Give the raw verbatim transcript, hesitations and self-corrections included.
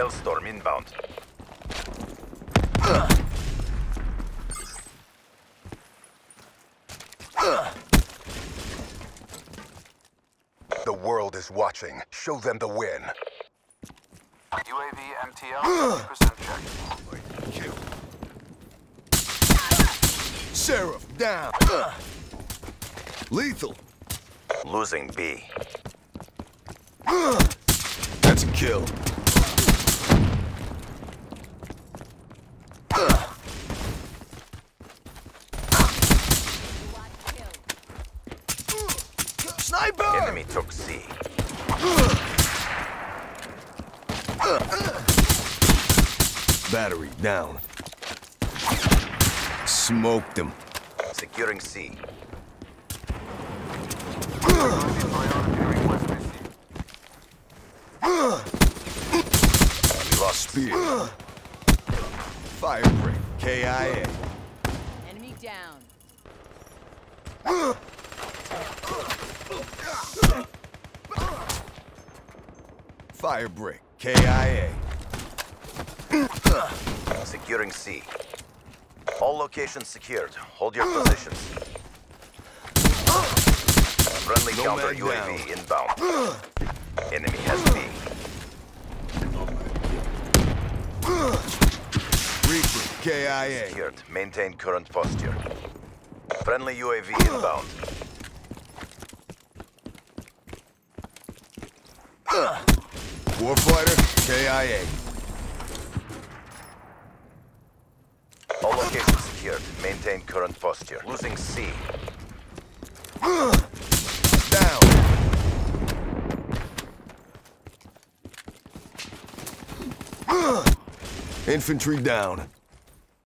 Hellstorm inbound. The world is watching. Show them the win. U A V M T L, fifty percent check. Kill. Sheriff, down. Lethal. Losing B. That's a kill. Sniper! Enemy took C. Battery down. Smoked him. Securing C. We lost Spear. Fire break. K I A. Enemy down. Fire break. K I A. Securing C. All locations secured. Hold your positions. Friendly No counter man U A down. V inbound. Enemy has B. Reaper. K I A. Secured. Maintain current posture. Friendly U A V inbound. Warfighter. K I A. All locations secured. Maintain current posture. Losing C. Down. Infantry down.